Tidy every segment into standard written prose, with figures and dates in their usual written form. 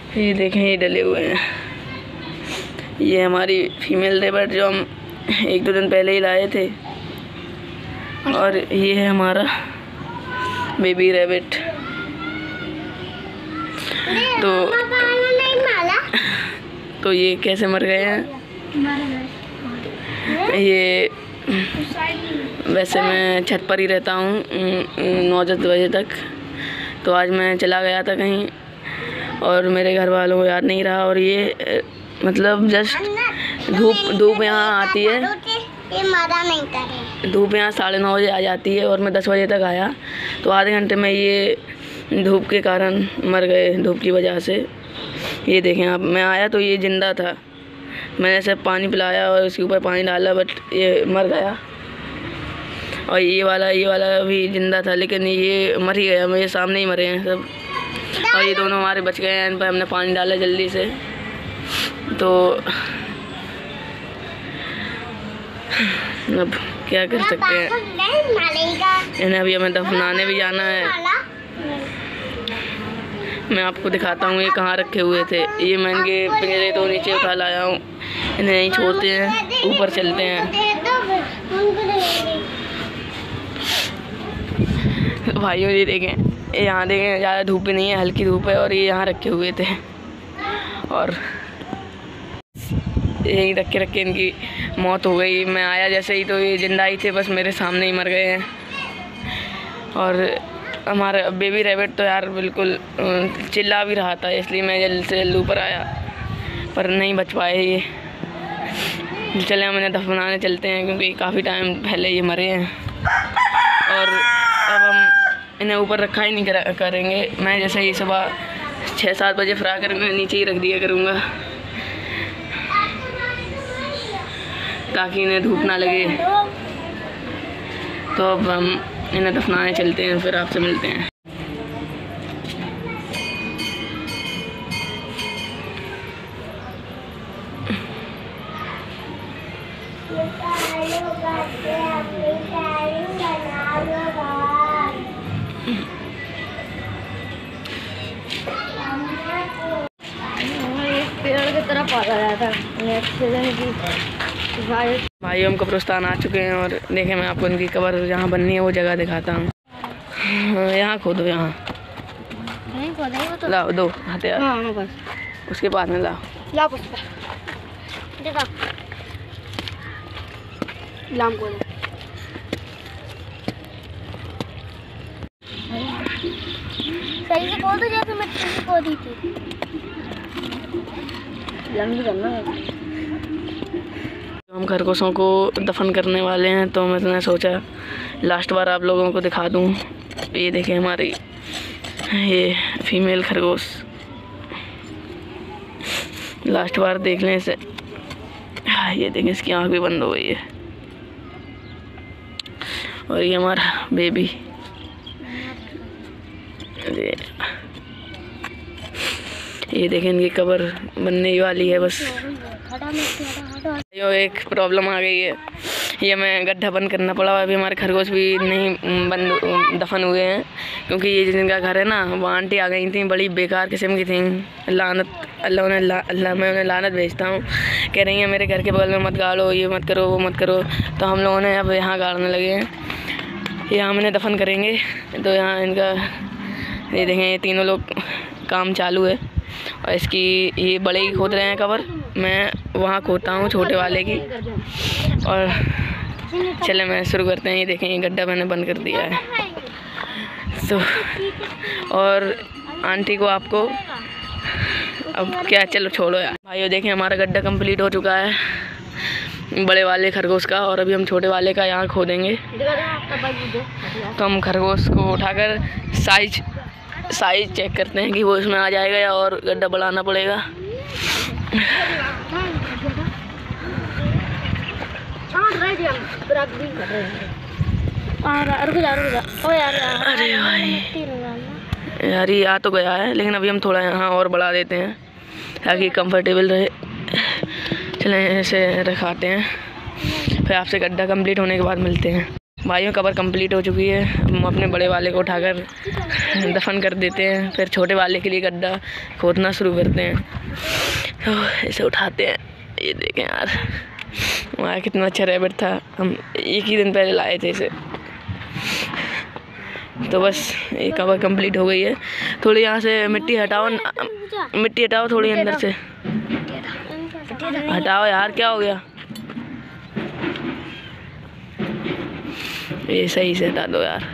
ये देखें, ये डले हुए हैं। ये हमारी फीमेल रैबिट जो हम 1-2 दिन पहले ही लाए थे, और ये है हमारा बेबी रैबिट। तो ये कैसे मर गए हैं? ये वैसे मैं छत पर ही रहता हूँ 9-10 बजे तक। तो आज मैं चला गया था कहीं और मेरे घर वालों को याद नहीं रहा, और ये मतलब जस्ट धूप यहाँ आती है, धूप यहाँ 9:30 बजे आ जाती है और मैं 10 बजे तक आया, तो आधे घंटे में ये धूप के कारण मर गए, धूप की वजह से। ये देखें आप, मैं आया तो ये ज़िंदा था, मैंने सिर्फ पानी पिलाया और उसके ऊपर पानी डाला, बट ये मर गया। और ये वाला भी ज़िंदा था, लेकिन ये मर ही गया, मेरे सामने ही मरे हैं सब। और ये दोनों हमारे बच गए हैं, इन पर हमने पानी डाला जल्दी से। तो अब क्या कर सकते हैं, इन्हें अभी हमें दफनाने भी जाना है। मैं आपको दिखाता हूँ ये कहाँ रखे हुए थे। ये मैं इनके पिंजरे तो नीचे उठा लाया हूँ, इन्हें नहीं छोड़ते हैं, ऊपर चलते हैं। भाइयों ये देखें, यहाँ देखें, ज़्यादा धूप भी नहीं है, हल्की धूप है, और ये यहाँ रखे हुए थे और यहीं रख के इनकी मौत हो गई। मैं आया जैसे ही तो ये जिंदा ही थे, बस मेरे सामने ही मर गए हैं। और हमारा बेबी रैबिट तो यार बिल्कुल चिल्ला भी रहा था, इसलिए मैं जल्द से जल्द ऊपर आया, पर नहीं बच पाए ये। चले हम इन्हें दफनाने चलते हैं, क्योंकि काफ़ी टाइम पहले ये मरे हैं और अब हम इन्हें ऊपर रखा ही नहीं करेंगे। मैं जैसे ही सुबह 6-7 बजे फ्रा कर मैं नीचे ही रख दिया करूँगा, ताकि इन्हें धूप ना लगे। तो अब हम इन्हें दफनाने चलते हैं, फिर आपसे मिलते हैं। पेड़ की तरफ आ गया था भाई हम कब्रिस्तान आ चुके हैं, और देखें मैं आपको इनकी कब्र जहाँ बननी है वो जगह दिखाता हूँ। यहाँ खोदो, यहाँ लाओ 2 हथियार। हाँ, बस उसके बाद में लाओ लाम को सही से खोदो, जैसे मिट्टी से खोदी थी। लंबी करना है। हम खरगोशों को दफन करने वाले हैं, तो मैंने सोचा लास्ट बार आप लोगों को दिखा दूं। ये देखें हमारी ये फीमेल खरगोश, लास्ट बार देखने से ये देखें इसकी आँख भी बंद हो गई है। और ये हमारा बेबी, ये देखें इनकी कब्र बनने ही वाली है बस। यो एक प्रॉब्लम आ गई है, ये हमें गड्ढा बंद करना पड़ा। अभी हमारे खरगोश भी नहीं बंद दफन हुए हैं, क्योंकि ये जिनका घर है ना, वो आंटी आ गई थी, बड़ी बेकार किस्म की थी। अल्लाह मैं उन्हें लानत भेजता हूँ। कह रही हैं मेरे घर के बगल में मत गाड़ो, ये मत करो, वो मत करो। तो हम लोगों ने अब यहाँ गाड़ने लगे हैं, यहाँ हम इन्हें दफन करेंगे। तो यहाँ इनका ये देखें, ये तीनों लोग काम चालू है, और इसकी ये बड़े ही खोद रहे हैं कब्र, मैं वहाँ खोदता हूँ छोटे वाले की। और चले मैं शुरू करते हैं। ये देखें, ये गड्ढा मैंने बंद कर दिया है। तो और आंटी को आपको अब क्या, चलो छोड़ो यार। भाइयों देखें हमारा गड्ढा कंप्लीट हो चुका है बड़े वाले खरगोश का, और अभी हम छोटे वाले का यहाँ खोदेंगे। तो हम खरगोश को उठाकर साइज चेक करते हैं कि वो इसमें आ जाएगा या और गड्ढा बढ़ाना पड़ेगा। अरे भाई यार ये आ तो गया है, लेकिन अभी हम थोड़ा यहाँ और बढ़ा देते हैं ताकि कंफर्टेबल रहे। चलें ऐसे रखाते हैं, फिर आपसे गड्ढा कंप्लीट होने के बाद मिलते हैं। भाइयों कबर कंप्लीट हो चुकी है। हम अपने बड़े वाले को उठाकर दफन कर देते हैं, फिर छोटे वाले के लिए गड्ढा खोदना शुरू करते हैं। तो इसे उठाते हैं। ये देखें यार, वहाँ कितना अच्छा रैबिट था, हम एक ही दिन पहले लाए थे इसे। तो बस ये कवर कंप्लीट हो गई है। थोड़ी यहाँ से मिट्टी हटाओ, मिट्टी हटाओ थोड़ी अंदर से, हटाओ यार, क्या हो गया? ये सही से हटा दो यार।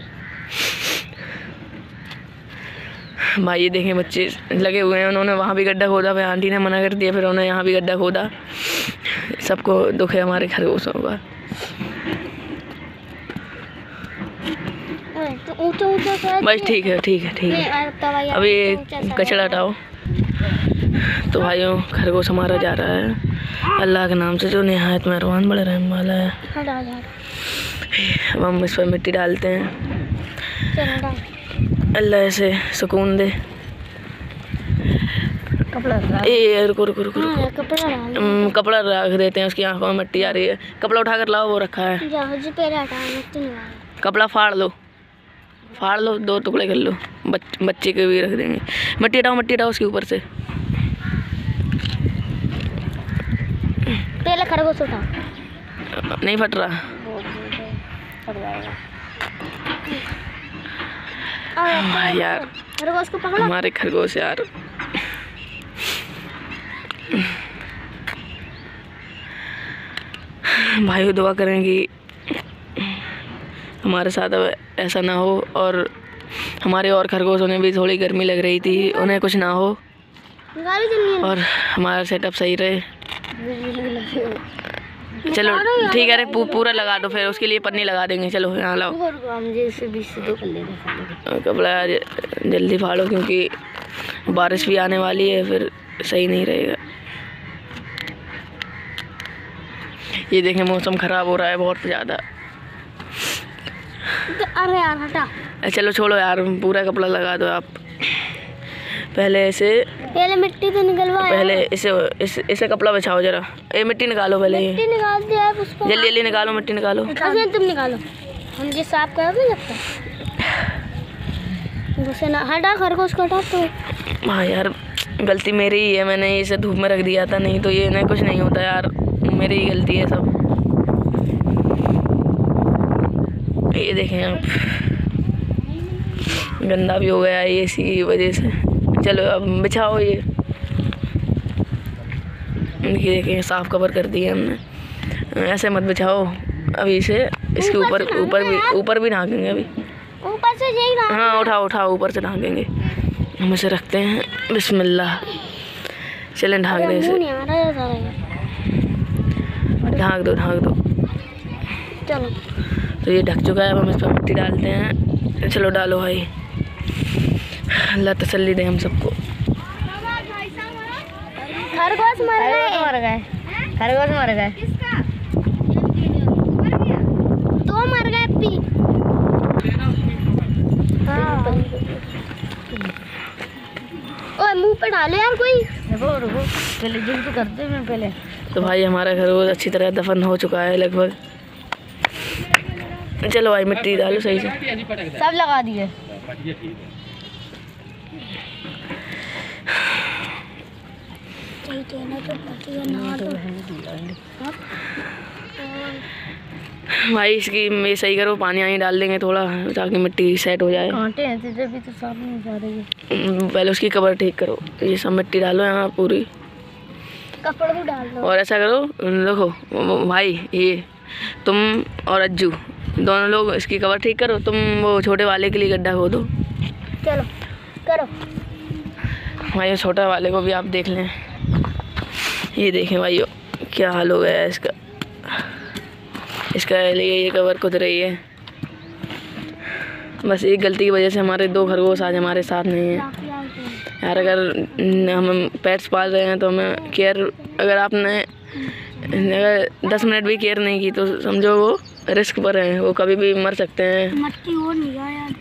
भाई ये देखें बच्चे लगे हुए हैं, उन्होंने वहाँ भी गड्ढा खोदा, फिर आंटी ने मना कर दिया, फिर उन्होंने यहाँ भी गड्ढा खोदा। सबको दुख है हमारे खरगोशों का। बस ठीक है ठीक है ठीक है, अभी कचरा हटाओ। तो भाइयों खरगोश हमारा जा रहा है अल्लाह के नाम से, जो निहायत मेहरबान बड़े रहम वाला है। अब हम इस पर मिट्टी डालते हैं, अल्लाह ऐसे सुकून दे। रुको रुको रुको रुको, कपड़ा रख देते हैं, उसकी आंखों में मिट्टी आ रही है। कपड़ा उठा कर लाओ, वो रखा है। कपड़ा फाड़ लो, फाड़ लो, 2 टुकड़े कर लो, बच्चे के भी रख देंगे। मिट्टी हटाओ उसके ऊपर से। पहले खरगोश उठाओ। नहीं फट रहा यार, खरगोश को पकड़ो। हमारे खरगोश यार। भाई दुआ करें कि हमारे साथ अब ऐसा ना हो, और हमारे और खरगोशों ने भी थोड़ी गर्मी लग रही थी, उन्हें कुछ ना हो, और हमारा सेटअप सही रहे। चलो ठीक है, अरे पूरा लगा दो, फिर उसके लिए पन्नी लगा देंगे। चलो यहाँ लाओ, कपड़ा जल्दी फाड़ो क्योंकि बारिश भी आने वाली है, फिर सही नहीं रहेगा। ये देखें मौसम ख़राब हो रहा है बहुत ज़्यादा। अरे यार हटा। चलो छोड़ो यार, पूरा कपड़ा लगा दो आप। पहले मिट्टी तो निकलवाओ, पहले इसे कपड़ा बिछाओ जरा। ये मिट्टी निकालो पहले, मिट्टी निकाल दिया उसको। जल्दी जल्दी निकालो, मिट्टी निकालो। तुम निकालो, हम ये साफ कर नहीं लगता। उसे ना हटा, खरगोश को हटा। तो हाँ यार गलती मेरी ही है, मैंने इसे धूप में रख दिया था, नहीं तो ये ना कुछ नहीं होता यार, मेरी ही गलती है सब। ये देखें आप, गंदा भी हो गया है इसी की वजह से। चलो अब बिछाओ ये देखें, साफ कवर कर दिए हमने। ऐसे मत बिछाओ, अभी इसे इसके ऊपर भी ढाकेंगे अभी। ऊपर से यही ना। हाँ उठाओ, ऊपर से ढाकेंगे। हम इसे रखते हैं, बिस्मिल्लाह। चलें ढाक दे इसे, ढाक दो। चलो तो ये ढक चुका है, अब हम इस पर मिट्टी डालते हैं। चलो डालो भाई, अल्लाह तसल्ली दे हम सबको। खरगोश मर गए। 2 मर गए अभी। ओए मुंह पे डालो यार कोई। रुको पहले जिम तो करते मैं पहले। तो भाई हमारा खरगोश अच्छी तरह दफन हो चुका है लगभग। चलो भाई मिट्टी डालो सही से, सब लगा दिए। भाई इसकी ये सही करो, पानी डाल देंगे थोड़ा ताकि मिट्टी सेट हो जाए। कांटे हैं तो भी तो साफ नहीं जा रही है। पहले उसकी कवर ठीक करो, ये सब मिट्टी डालो यहाँ पूरी, कपड़ा भी डाल दो। और ऐसा करो, देखो भाई ये तुम और अज्जू दोनों लोग इसकी कवर ठीक करो, तुम वो छोटे वाले के लिए गड्ढा खोदो। चलो करो भाई, छोटा वाले को भी आप देख लें। ये देखें भाइयों क्या हाल हो गया है इसका लिए ये कवर खुद रही है। बस एक गलती की वजह से हमारे 2 खरगोश आज हमारे साथ नहीं हैं यार। अगर हम पेट्स पाल रहे हैं तो हमें केयर, अगर आपने अगर 10 मिनट भी केयर नहीं की तो समझो वो रिस्क पर हैं, वो कभी भी मर सकते हैं। मट्टी और नहीं यार,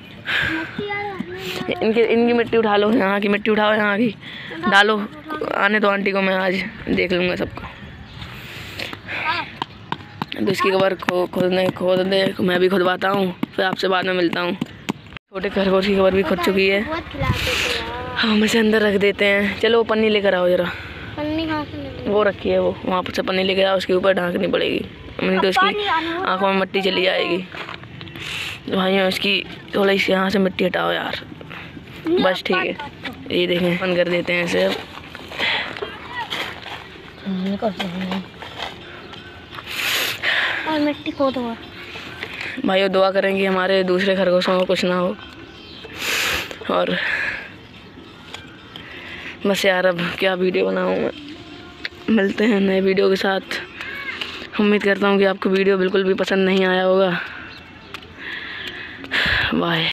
इनकी मिट्टी उठा लो, यहाँ की मिट्टी उठाओ, यहाँ की डालो। आने तो आंटी को, मैं आज देख लूँगा सबको। तो इसकी कबर खोद दे, मैं भी खुदवाता हूँ, फिर आपसे बाद में मिलता हूँ। छोटे खरगोश की कबर भी खुद चुकी है, बहुत खिलाते थे यार। हम इसे अंदर रख देते हैं। चलो वो पन्नी लेकर आओ जरा, पन्नी कहाँ से मिलेगी? वो रखी है, वो वहाँ पर से पन्नी लेकर आओ, उसके ऊपर ढांकनी पड़ेगी, नहीं तो इसकी आँखों में मिट्टी चली जाएगी। तो भाइयों इसकी थोड़ी सी यहाँ से मिट्टी हटाओ यार, बस ठीक है। ये देखें, बंद कर देते हैं इसे अब। और मिट्टी खोद हुआ। भाइयों दुआ करेंगे हमारे दूसरे खरगोशों को कुछ ना हो। और बस यार अब क्या वीडियो बनाऊँ मैं, मिलते हैं नए वीडियो के साथ। उम्मीद करता हूँ कि आपको वीडियो बिल्कुल भी पसंद नहीं आया होगा। बाय।